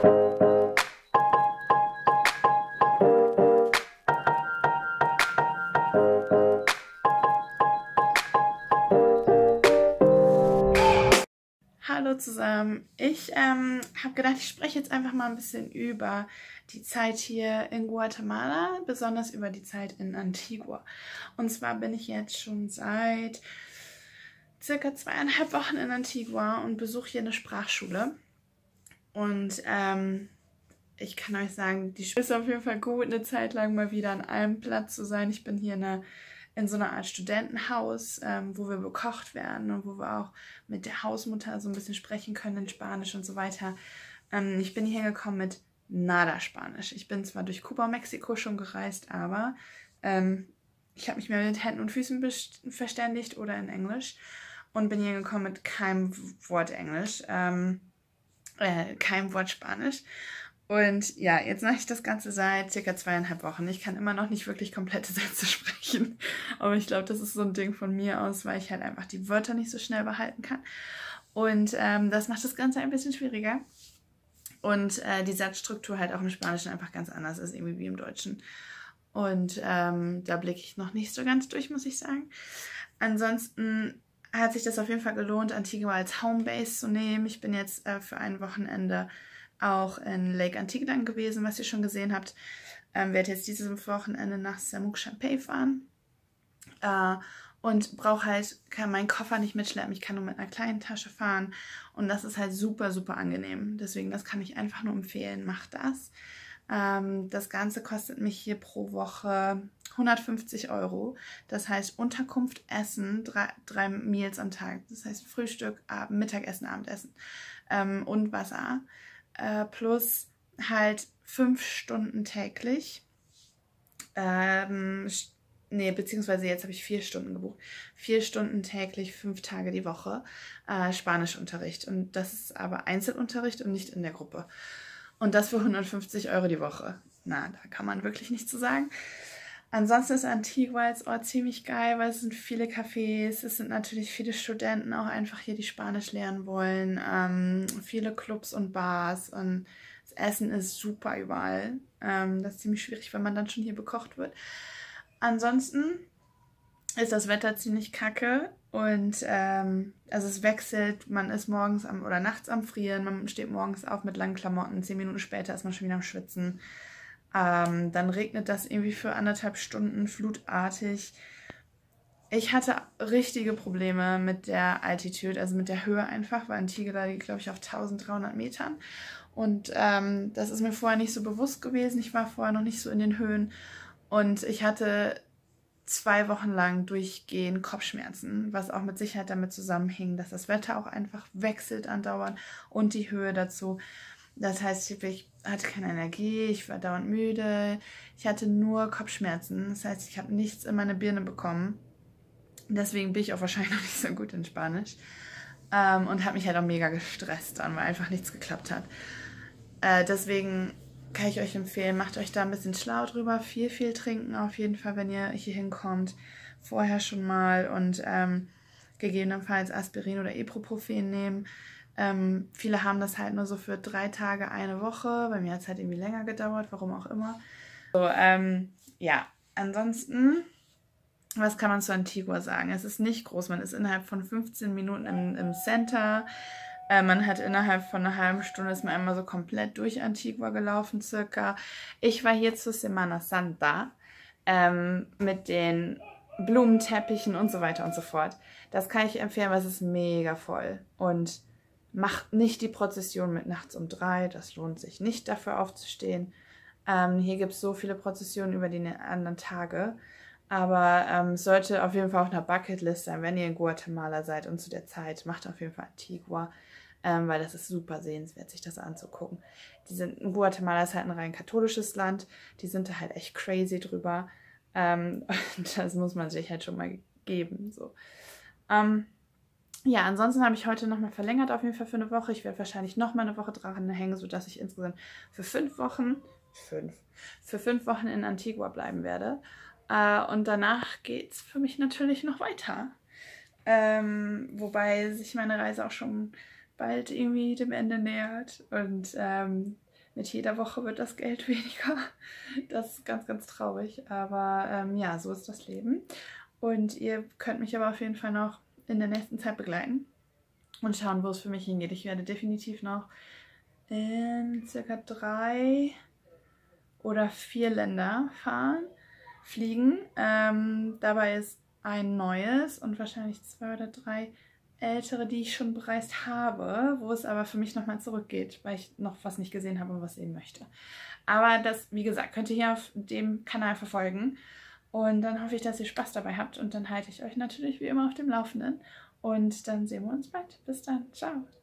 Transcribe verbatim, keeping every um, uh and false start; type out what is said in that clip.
Hallo zusammen, ich ähm, habe gedacht, ich spreche jetzt einfach mal ein bisschen über die Zeit hier in Guatemala, besonders über die Zeit in Antigua. Und zwar bin ich jetzt schon seit circa zweieinhalb Wochen in Antigua und besuche hier eine Sprachschule. Und ähm, ich kann euch sagen, die Schule ist auf jeden Fall gut, eine Zeit lang mal wieder an einem Platz zu sein. Ich bin hier in einer in so einer Art Studentenhaus, ähm, wo wir bekocht werden und wo wir auch mit der Hausmutter so ein bisschen sprechen können in Spanisch und so weiter. Ähm, ich bin hier gekommen mit nada Spanisch. Ich bin zwar durch Kuba und Mexiko schon gereist, aber ähm, ich habe mich mehr mit Händen und Füßen verständigt oder in Englisch und bin hier gekommen mit keinem Wort Englisch, ähm, äh, keinem Wort Spanisch. Und ja, jetzt mache ich das Ganze seit circa zweieinhalb Wochen. Ich kann immer noch nicht wirklich komplette Sätze sprechen. Aber ich glaube, das ist so ein Ding von mir aus, weil ich halt einfach die Wörter nicht so schnell behalten kann. Und ähm, das macht das Ganze ein bisschen schwieriger. Und äh, die Satzstruktur halt auch im Spanischen einfach ganz anders ist, irgendwie wie im Deutschen. Und ähm, da blicke ich noch nicht so ganz durch, muss ich sagen. Ansonsten hat sich das auf jeden Fall gelohnt, Antigua als Homebase zu nehmen. Ich bin jetzt äh, für ein Wochenende auch in Lake Antigua gewesen, was ihr schon gesehen habt. Ähm, werde jetzt dieses Wochenende nach Samuk Champey fahren. Äh, und brauche halt, kann meinen Koffer nicht mitschleppen. Ich kann nur mit einer kleinen Tasche fahren. Und das ist halt super, super angenehm. Deswegen, das kann ich einfach nur empfehlen. Macht das. Ähm, das Ganze kostet mich hier pro Woche hundertfünfzig Euro. Das heißt Unterkunft, Essen, drei, drei Meals am Tag. Das heißt Frühstück, Abend, Mittagessen, Abendessen ähm, und Wasser. Äh, plus halt fünf Stunden täglich. Ähm, nee, beziehungsweise jetzt habe ich vier Stunden gebucht. Vier Stunden täglich, fünf Tage die Woche äh, Spanischunterricht. Und das ist aber Einzelunterricht und nicht in der Gruppe. Und das für hundertfünfzig Euro die Woche. Na, da kann man wirklich nichts zu sagen. Ansonsten ist Antigua als Ort ziemlich geil, weil es sind viele Cafés, es sind natürlich viele Studenten auch einfach hier, die Spanisch lernen wollen, ähm, viele Clubs und Bars und das Essen ist super überall. Ähm, das ist ziemlich schwierig, wenn man dann schon hier bekocht wird. Ansonsten ist das Wetter ziemlich kacke und ähm, also es wechselt, man ist morgens am, oder nachts am Frieren, man steht morgens auf mit langen Klamotten, zehn Minuten später ist man schon wieder am Schwitzen. Ähm, dann regnet das irgendwie für anderthalb Stunden flutartig. Ich hatte richtige Probleme mit der Altitude, also mit der Höhe einfach, weil Antigua liegt, glaube ich, auf eintausenddreihundert Metern. Und ähm, das ist mir vorher nicht so bewusst gewesen. Ich war vorher noch nicht so in den Höhen. Und ich hatte zwei Wochen lang durchgehend Kopfschmerzen, was auch mit Sicherheit damit zusammenhing, dass das Wetter auch einfach wechselt andauernd und die Höhe dazu. Das heißt, ich hatte keine Energie, ich war dauernd müde, ich hatte nur Kopfschmerzen. Das heißt, ich habe nichts in meine Birne bekommen. Deswegen bin ich auch wahrscheinlich noch nicht so gut in Spanisch. Ähm, und habe mich halt auch mega gestresst dann, weil einfach nichts geklappt hat. Äh, deswegen kann ich euch empfehlen, macht euch da ein bisschen schlau drüber. Viel, viel trinken auf jeden Fall, wenn ihr hier hinkommt. Vorher schon mal und ähm, gegebenenfalls Aspirin oder Ibuprofen nehmen. Ähm, viele haben das halt nur so für drei Tage, eine Woche. Bei mir hat es halt irgendwie länger gedauert, warum auch immer. So, ähm, ja, ansonsten, was kann man zu Antigua sagen? Es ist nicht groß, man ist innerhalb von fünfzehn Minuten im, im Center. Äh, man hat innerhalb von einer halben Stunde ist man einmal so komplett durch Antigua gelaufen, circa. Ich war hier zur Semana Santa ähm, mit den Blumenteppichen und so weiter und so fort. Das kann ich empfehlen, weil es ist mega voll. Und macht nicht die Prozession mit nachts um drei, das lohnt sich nicht, dafür aufzustehen. Ähm, hier gibt es so viele Prozessionen über die anderen Tage, aber ähm, es sollte auf jeden Fall auf einer Bucketlist sein, wenn ihr in Guatemala seid und zu der Zeit, macht auf jeden Fall Antigua, ähm, weil das ist super sehenswert, sich das anzugucken. Die sind, Guatemala ist halt ein rein katholisches Land, die sind da halt echt crazy drüber. Ähm, das muss man sich halt schon mal geben. So. Ähm, Ja, ansonsten habe ich heute nochmal verlängert, auf jeden Fall für eine Woche. Ich werde wahrscheinlich nochmal eine Woche dran hängen, sodass ich insgesamt für fünf Wochen, fünf, für fünf Wochen in Antigua bleiben werde. Äh, und danach geht es für mich natürlich noch weiter. Ähm, wobei sich meine Reise auch schon bald irgendwie dem Ende nähert. Und ähm, mit jeder Woche wird das Geld weniger. Das ist ganz, ganz traurig. Aber ähm, ja, so ist das Leben. Und ihr könnt mich aber auf jeden Fall noch in der nächsten Zeit begleiten und schauen, wo es für mich hingeht. Ich werde definitiv noch in circa drei oder vier Länder fahren, fliegen. Ähm, dabei ist ein neues und wahrscheinlich zwei oder drei ältere, die ich schon bereist habe, wo es aber für mich nochmal zurückgeht, weil ich noch was nicht gesehen habe und was sehen möchte. Aber das, wie gesagt, könnt ihr hier auf dem Kanal verfolgen. Und dann hoffe ich, dass ihr Spaß dabei habt und dann halte ich euch natürlich wie immer auf dem Laufenden. Und dann sehen wir uns bald. Bis dann. Ciao.